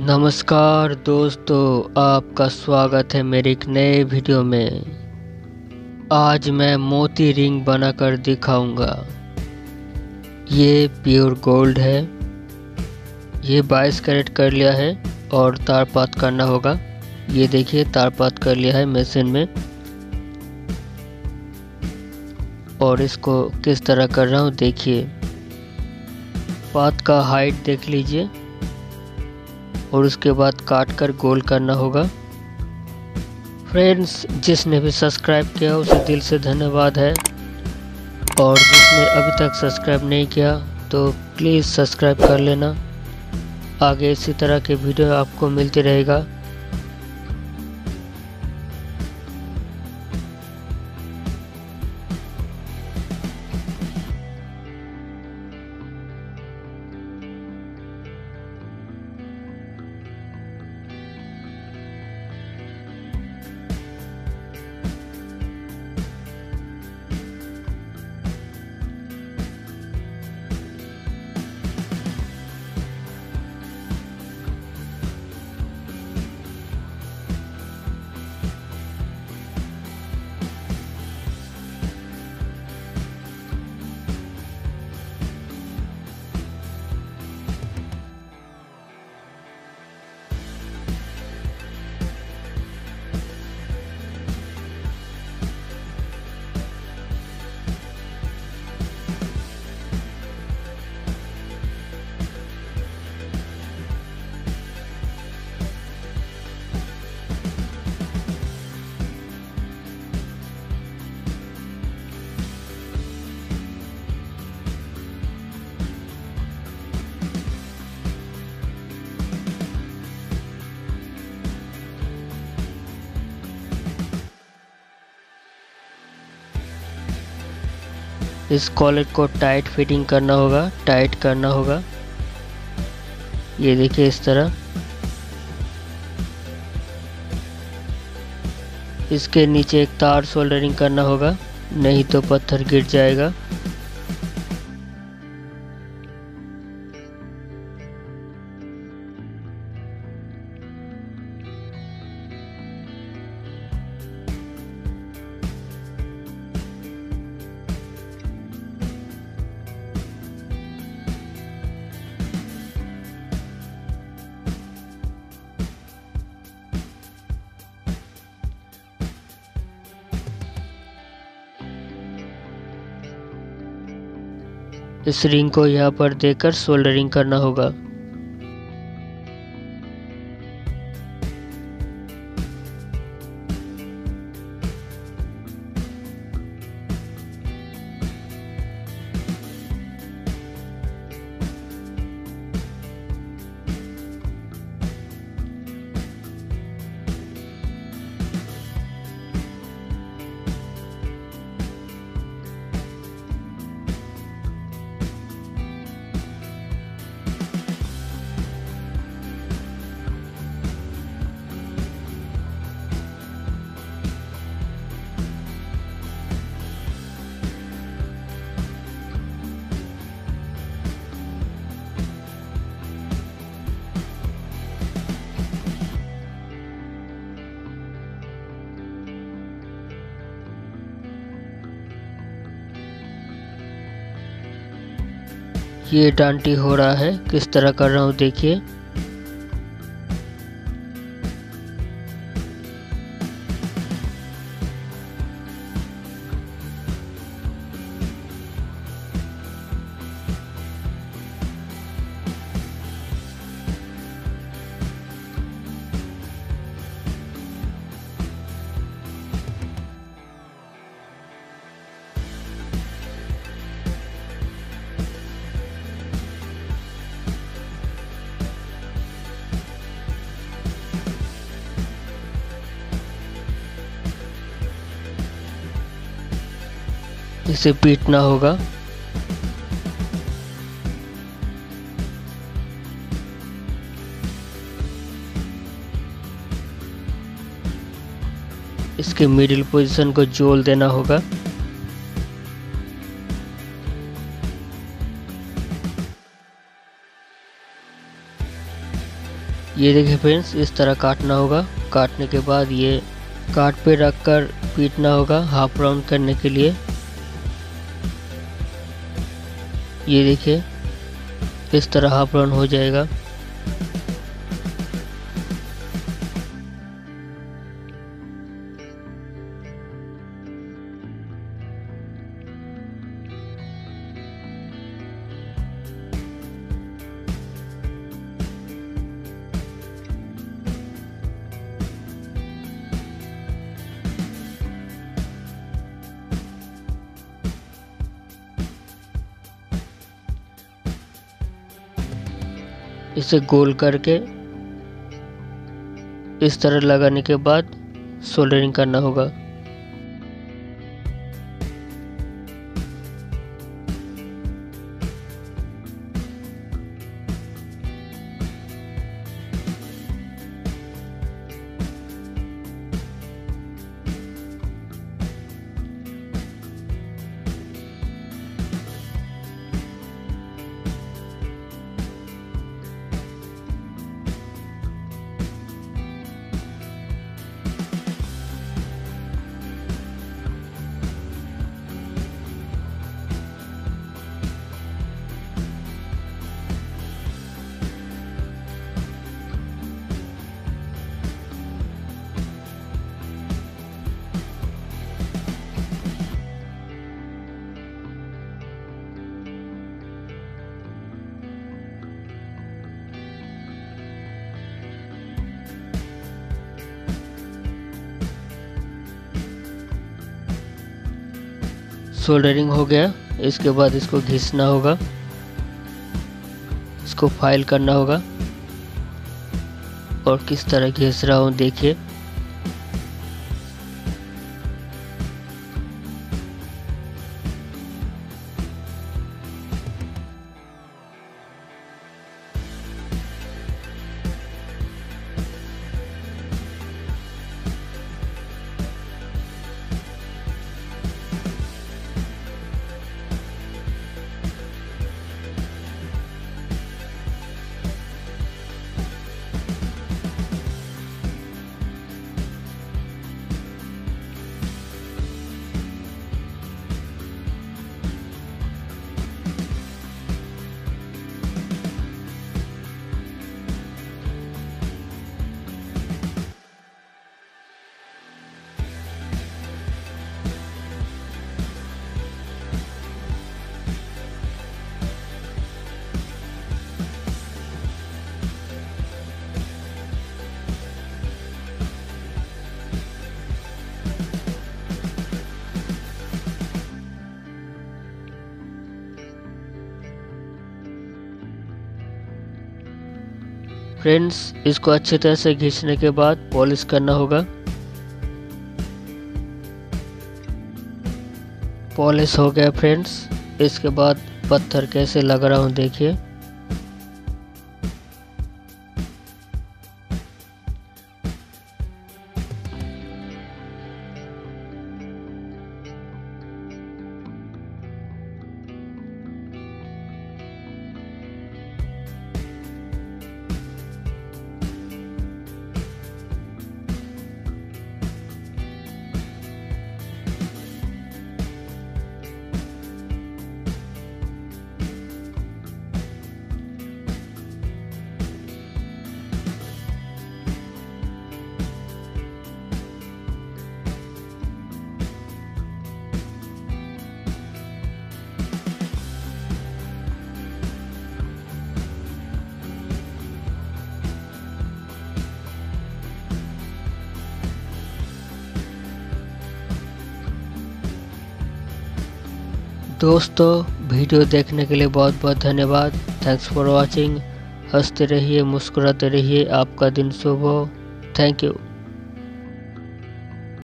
नमस्कार दोस्तों, आपका स्वागत है मेरे एक नए वीडियो में। आज मैं मोती रिंग बनाकर दिखाऊंगा। ये प्योर गोल्ड है। ये 22 कैरेट कर लिया है और तारपात करना होगा। ये देखिए तारपात कर लिया है मशीन में। और इसको किस तरह कर रहा हूँ देखिए। पात का हाइट देख लीजिए और उसके बाद काट कर गोल करना होगा। फ्रेंड्स, जिसने भी सब्सक्राइब किया उसे दिल से धन्यवाद है, और जिसने अभी तक सब्सक्राइब नहीं किया तो प्लीज़ सब्सक्राइब कर लेना। आगे इसी तरह के वीडियो आपको मिलती रहेगा। इस कॉलर को टाइट फिटिंग करना होगा, टाइट करना होगा। ये देखिए इस तरह। इसके नीचे एक तार सोल्डरिंग करना होगा, नहीं तो पत्थर गिर जाएगा। इस रिंग को यहाँ पर देकर सोल्डरिंग करना होगा। ये डांटी हो रहा है, किस तरह कर रहा हूँ देखिए। इसे पीटना होगा। इसके मिडिल पोजीशन को जोल देना होगा। ये देखिए फ्रेंड्स, इस तरह काटना होगा। काटने के बाद ये काट पे रख कर पीटना होगा हाफ राउंड करने के लिए। ये देखिए इस तरह हाफ राउंड हो जाएगा। इसे गोल करके इस तरह लगाने के बाद सोल्डरिंग करना होगा। सोल्डरिंग हो गया। इसके बाद इसको घिसना होगा, इसको फाइल करना होगा। और किस तरह घिस रहा हूँ देखिए। फ्रेंड्स, इसको अच्छी तरह से घिसने के बाद पॉलिश करना होगा। पॉलिश हो गया फ्रेंड्स। इसके बाद पत्थर कैसे लग रहा हूँ देखिए। दोस्तों, वीडियो देखने के लिए बहुत बहुत धन्यवाद। Thanks for watching. हंसते रहिए, मुस्कुराते रहिए। आपका दिन शुभ हो। Thank you.